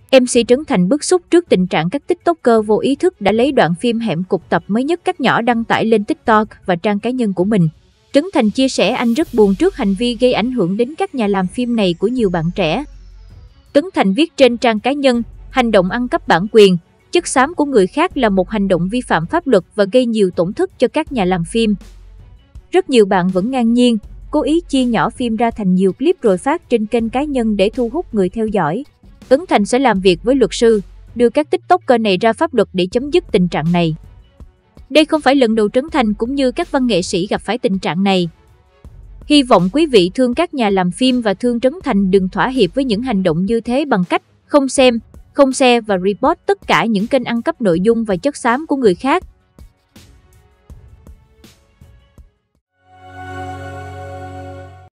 MC Trấn Thành bức xúc trước tình trạng các TikToker vô ý thức đã lấy đoạn phim hẻm cục tập mới nhất cắt nhỏ đăng tải lên TikTok và trang cá nhân của mình. Trấn Thành chia sẻ anh rất buồn trước hành vi gây ảnh hưởng đến các nhà làm phim này của nhiều bạn trẻ. Trấn Thành viết trên trang cá nhân, hành động ăn cắp bản quyền, chất xám của người khác là một hành động vi phạm pháp luật và gây nhiều tổn thất cho các nhà làm phim. Rất nhiều bạn vẫn ngang nhiên, cố ý chia nhỏ phim ra thành nhiều clip rồi phát trên kênh cá nhân để thu hút người theo dõi. Trấn Thành sẽ làm việc với luật sư, đưa các TikToker này ra pháp luật để chấm dứt tình trạng này. Đây không phải lần đầu Trấn Thành cũng như các văn nghệ sĩ gặp phải tình trạng này. Hy vọng quý vị thương các nhà làm phim và thương Trấn Thành đừng thỏa hiệp với những hành động như thế bằng cách không xem, không share và report tất cả những kênh ăn cắp nội dung và chất xám của người khác.